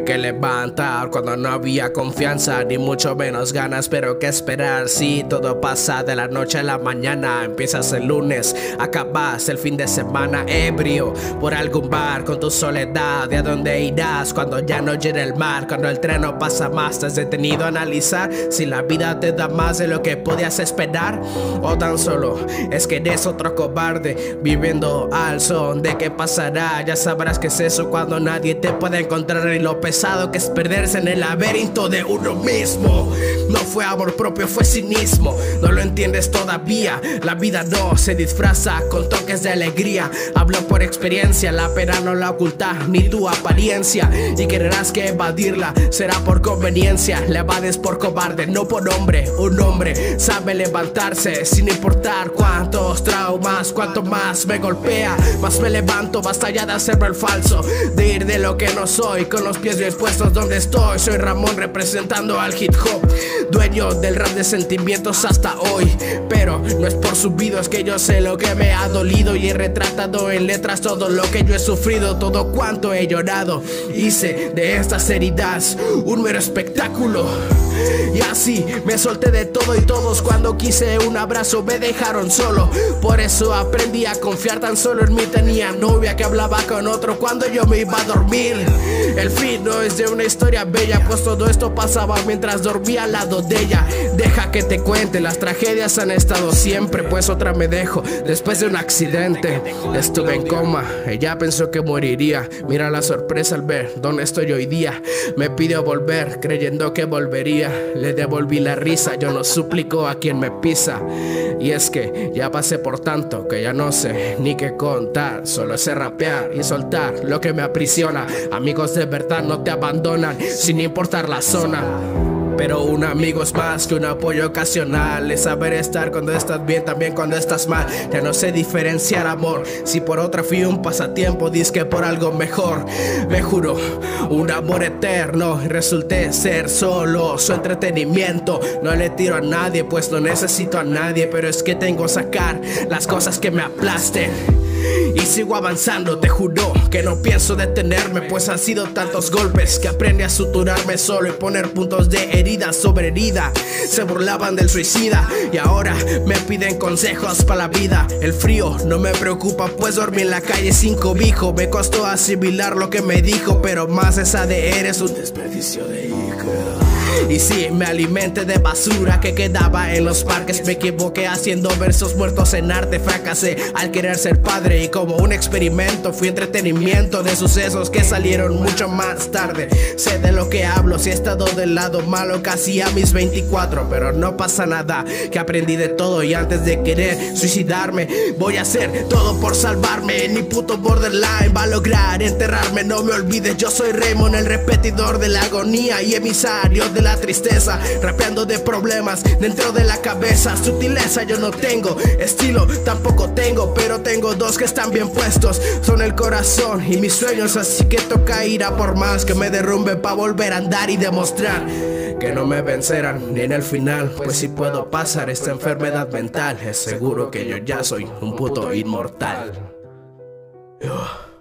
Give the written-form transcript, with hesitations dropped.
tuve que levantar cuando no había confianza, ni mucho menos ganas, pero qué esperar si todo pasa de la noche a la mañana. Empiezas el lunes, acabas el fin de semana ebrio por algún bar con tu soledad. ¿De a dónde irás cuando ya no llene el mar? Cuando el tren no pasa más, ¿te has detenido a analizar si la vida te da más de lo que podías esperar? O tan solo es que eres otro cobarde viviendo al son de qué pasará. Ya sabrás qué es eso cuando nadie te puede encontrar, y lo pesado que es perderse en el laberinto de uno mismo. No fue amor propio, fue cinismo. No lo entiendes todavía. La vida no se disfraza con toques de alegría. Hablo por experiencia, la pena no la oculta ni tu apariencia, y querrás que evadirla será por conveniencia. La evades por cobarde, no por hombre. Un hombre sabe levantarse sin importar cuántos traumas, cuanto más me golpea, más me levanto. Basta ya de hacerme el falso, de ir de lo que no soy, con los pies bien puestos donde estoy. Soy Ramón representando al hip hop, dueño del rap de sentimientos hasta hoy. Pero no es por subido, es que yo sé lo que me ha dolido, y he retratado en letras todo lo que yo he sufrido, todo cuanto he llorado. Hice de estas heridas un mero espectáculo, y así me solté de todo y todos. Cuando quise un abrazo me dejaron solo, por eso aprendí a confiar tan solo en mí. Tenía novia que hablaba con otro cuando yo me iba a dormir. El fin no es de una historia bella, pues todo esto pasaba mientras dormía al lado de ella. Deja que te cuente, las tragedias han estado siempre, pues otra me dejó después de un accidente. Estuve en coma, ella pensó que moriría. Mira la sorpresa al ver dónde estoy hoy día. Me pidió volver creyendo que volvería. Le devolví la risa, yo no suplico a quien me pisa. Y es que ya pasé por tanto que ya no sé ni qué contar. Solo sé rapear y soltar lo que me aprisiona. Amigos de verdad no te abandonan sin importar la zona, pero un amigo es más que un apoyo ocasional. Es saber estar cuando estás bien, también cuando estás mal. Ya no sé diferenciar amor, si por otra fui un pasatiempo, disque por algo mejor. Me juro un amor eterno, y resulté ser solo su entretenimiento. No le tiro a nadie, pues no necesito a nadie, pero es que tengo que sacar las cosas que me aplasten. Y sigo avanzando, te juro que no pienso detenerme, pues han sido tantos golpes que aprendí a suturarme solo y poner puntos de herida sobre herida. Se burlaban del suicida y ahora me piden consejos para la vida. El frío no me preocupa, pues dormí en la calle sin cobijo. Me costó asimilar lo que me dijo, pero más esa de eres un desperdicio de hijo. Y sí, me alimenté de basura que quedaba en los parques. Me equivoqué haciendo versos muertos en arte. Fracasé al querer ser padre, y como un experimento fui entretenimiento de sucesos que salieron mucho más tarde. Sé de lo que hablo, si he estado del lado malo casi a mis 24, pero no pasa nada, que aprendí de todo. Y antes de querer suicidarme voy a hacer todo por salvarme. Ni puto borderline va a lograr enterrarme. No me olvides, yo soy Raymond, el repetidor de la agonía y emisario de la tristeza, rapeando de problemas dentro de la cabeza. Sutileza yo no tengo, estilo tampoco tengo, pero tengo dos que están bien puestos, son el corazón y mis sueños. Así que toca ir a por más, que me derrumbe pa' volver a andar y demostrar que no me vencerán ni en el final. Pues si puedo pasar esta enfermedad mental, es seguro que yo ya soy un puto inmortal.